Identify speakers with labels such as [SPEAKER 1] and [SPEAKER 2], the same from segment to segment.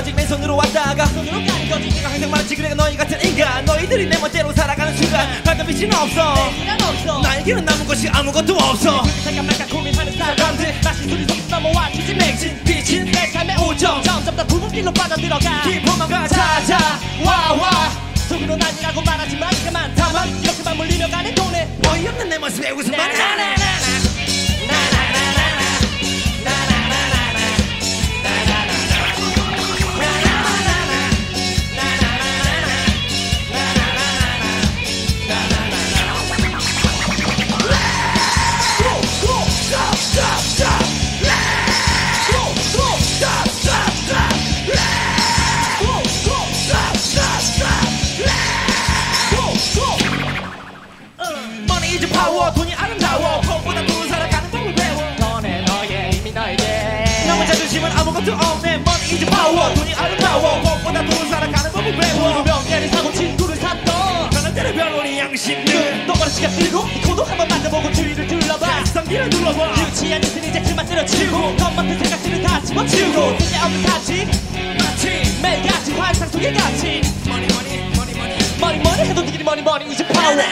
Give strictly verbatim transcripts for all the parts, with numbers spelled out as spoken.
[SPEAKER 1] 거짓 맨손으로 왔다가 손으로 까는 거짓 내가 항상 말했지 그래 너희 같은 인간 너희들이 내 멋대로 살아가는 순간 받은 빛은 없어 없어 나에게는 남은 것이 아무것도 없어 잠깐 잠깐 고민하는 사람들 마신 술이 속에 넘어와 지진 맥진 빛은 내 삶의 오점 점점 더 붉은 길로 빠져들어가 기포만과 찾아와와 속으로 난이라고 말하지만 그만 다만 이렇게만 물리며 가는 돈에 어이없는 내 모습에 웃음만 나나나나 돈이 아름다워 그것보다 돈 살아가는 법을 배워 너네 너의 이미 너에게 너무 자존심은 아무것도 없네 Money is power 돈이 아름다워 그것보다 돈 살아가는 법을 배워 명예를 사고 친구를 샀던 그런 때는 별로니 양심들 똑바로 시간 들고 코도 한번 만져보고 주위를 둘러봐 성기를 눌러봐 유치한 짓은 이제 그만 때려치우고 겉맡은 생각들은 다 집어치우고 쓸데없는 사치 마치 매일같이 환상 속에 갇힌 Money money money money money money 해도 니들이 money money is power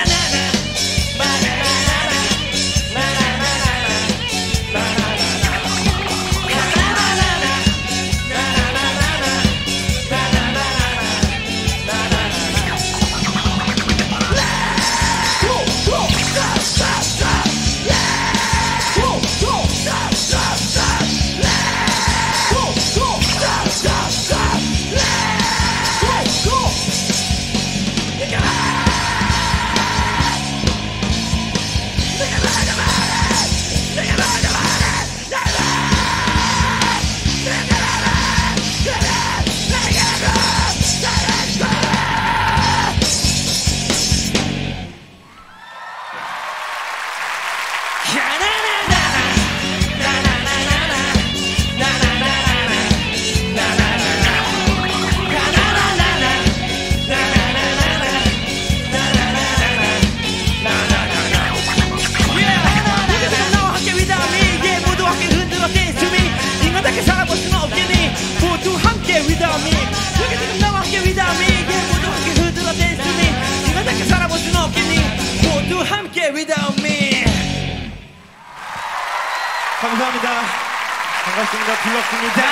[SPEAKER 1] 감사합니다. 반갑습니다. 플럭스입니다.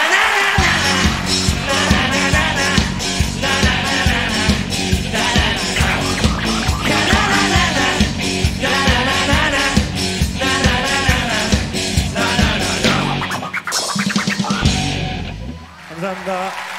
[SPEAKER 1] 감사합니다.